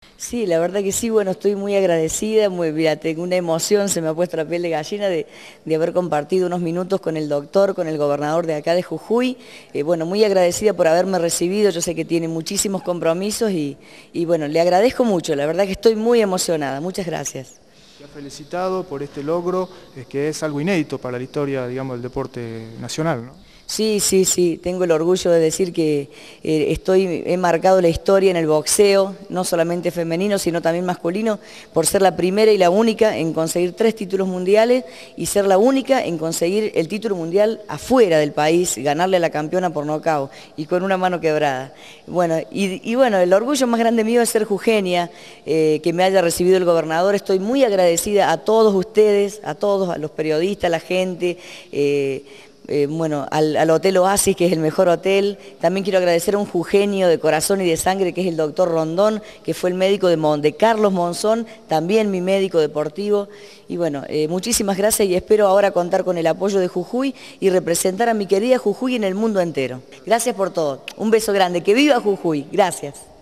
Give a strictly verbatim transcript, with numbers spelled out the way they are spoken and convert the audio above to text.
Sí, la verdad que sí, bueno, estoy muy agradecida, muy, mira, tengo una emoción, se me ha puesto la piel de gallina de, de haber compartido unos minutos con el doctor, con el gobernador de acá de Jujuy. Eh, bueno, muy agradecida por haberme recibido, yo sé que tiene muchísimos compromisos y, y bueno, le agradezco mucho, la verdad que estoy muy emocionada, muchas gracias. Te ha felicitado por este logro, es que es algo inédito para la historia, digamos, del deporte nacional, ¿no? Sí, sí, sí, tengo el orgullo de decir que eh, estoy, he marcado la historia en el boxeo, no solamente femenino, sino también masculino, por ser la primera y la única en conseguir tres títulos mundiales y ser la única en conseguir el título mundial afuera del país, ganarle a la campeona por nocaut y con una mano quebrada. Bueno, y, y bueno, el orgullo más grande mío es ser jujeña, eh, que me haya recibido el gobernador. Estoy muy agradecida a todos ustedes, a todos, a los periodistas, a la gente, eh, Eh, bueno, al, al Hotel Oasis, que es el mejor hotel. También quiero agradecer a un jujeño de corazón y de sangre, que es el doctor Rondón, que fue el médico de, Mon, de Carlos Monzón, también mi médico deportivo. Y bueno, eh, muchísimas gracias y espero ahora contar con el apoyo de Jujuy y representar a mi querida Jujuy en el mundo entero. Gracias por todo. Un beso grande. Que viva Jujuy. Gracias.